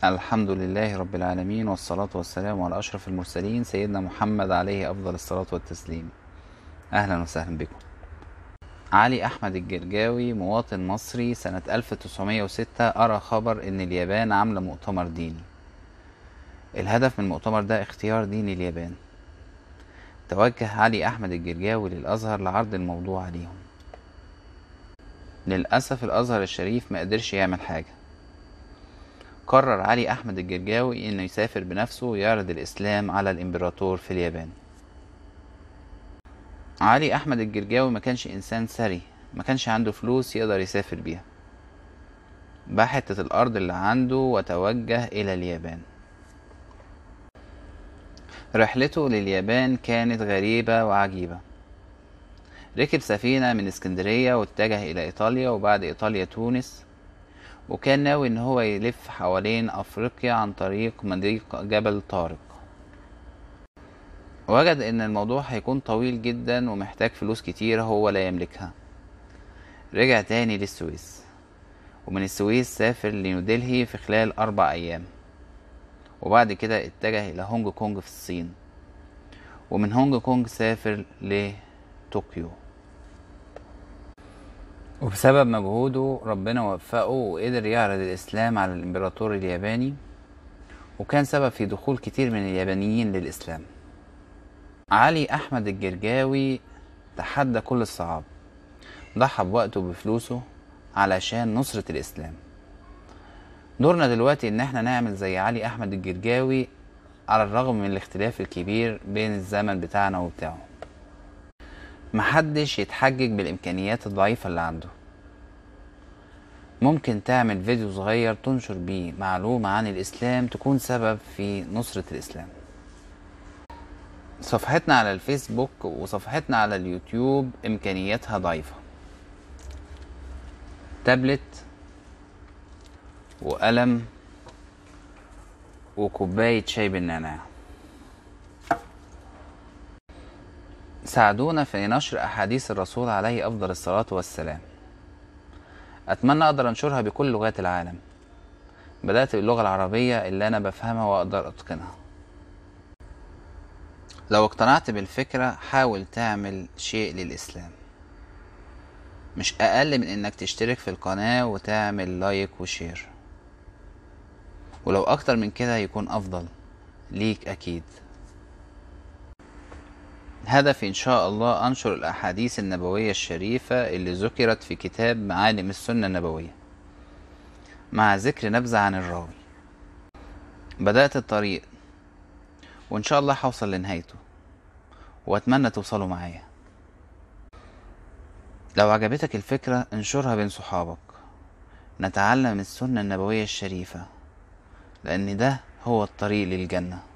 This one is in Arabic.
الحمد لله رب العالمين، والصلاة والسلام على أشرف المرسلين سيدنا محمد عليه أفضل الصلاة والتسليم. أهلا وسهلا بكم. علي أحمد الجرجاوي مواطن مصري سنة 1906 أرى خبر إن اليابان عاملة مؤتمر ديني. الهدف من المؤتمر ده اختيار دين اليابان. توجه علي أحمد الجرجاوي للأزهر لعرض الموضوع عليهم. للأسف الأزهر الشريف ما قدرش يعمل حاجة. قرر علي أحمد الجرجاوي إنه يسافر بنفسه ويعرض الإسلام على الإمبراطور في اليابان. علي أحمد الجرجاوي ما كانش إنسان ثري، ما كانش عنده فلوس يقدر يسافر بيها. باع حتة الأرض اللي عنده وتوجه إلى اليابان. رحلته لليابان كانت غريبة وعجيبة. ركب سفينة من اسكندرية واتجه إلى إيطاليا، وبعد إيطاليا تونس، وكان ناوي إن هو يلف حوالين أفريقيا عن طريق مضيق جبل طارق. وجد إن الموضوع هيكون طويل جدا ومحتاج فلوس كتير هو لا يملكها. رجع تاني للسويس، ومن السويس سافر لنيودلهي في خلال 4 أيام، وبعد كده اتجه إلى هونج كونج في الصين، ومن هونج كونج سافر لطوكيو. وبسبب مجهوده ربنا وفقه وقدر يعرض الإسلام على الإمبراطور الياباني، وكان سبب في دخول كتير من اليابانيين للإسلام. علي أحمد الجرجاوي تحدى كل الصعاب، ضحى بوقته وبفلوسه علشان نصرة الإسلام. دورنا دلوقتي إن احنا نعمل زي علي أحمد الجرجاوي، على الرغم من الاختلاف الكبير بين الزمن بتاعنا وبتاعه. محدش يتحجج بالإمكانيات الضعيفة اللي عنده. ممكن تعمل فيديو صغير تنشر بيه معلومة عن الإسلام تكون سبب في نصرة الإسلام. صفحتنا على الفيسبوك وصفحتنا على اليوتيوب إمكانياتها ضعيفة. تابلت وقلم وكوباية شاي بالنعناع. ساعدونا في نشر أحاديث الرسول عليه أفضل الصلاة والسلام. أتمنى أقدر أنشرها بكل لغات العالم. بدأت باللغة العربية اللي أنا بفهمها وأقدر أتقنها. لو اقتنعت بالفكرة حاول تعمل شيء للإسلام، مش أقل من إنك تشترك في القناة وتعمل لايك وشير، ولو أكتر من كده يكون أفضل ليك أكيد. هدفي إن شاء الله أنشر الأحاديث النبوية الشريفة اللي ذكرت في كتاب معالم السنة النبوية، مع ذكر نبذة عن الراوي. بدأت الطريق وإن شاء الله هوصل لنهايته، وأتمنى توصلوا معايا. لو عجبتك الفكرة انشرها بين صحابك، نتعلم السنة النبوية الشريفة، لأن ده هو الطريق للجنة.